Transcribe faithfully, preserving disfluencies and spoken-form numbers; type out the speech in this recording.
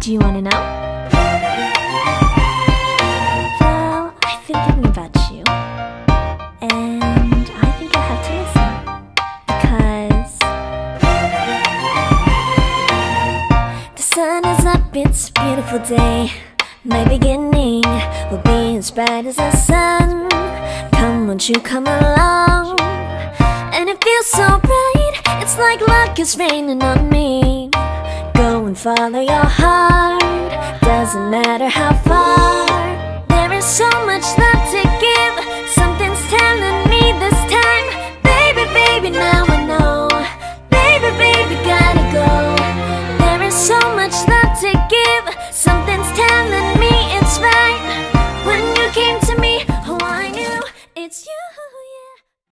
Do you wanna know? Well, I've been thinking about you, and I think I have to listen. Because the sun is up, it's a beautiful day. My beginning will be as bright as the sun. Come, won't you come along? And it feels so bright, it's like luck is raining on me. Go and follow your heart, doesn't matter how far. There is so much that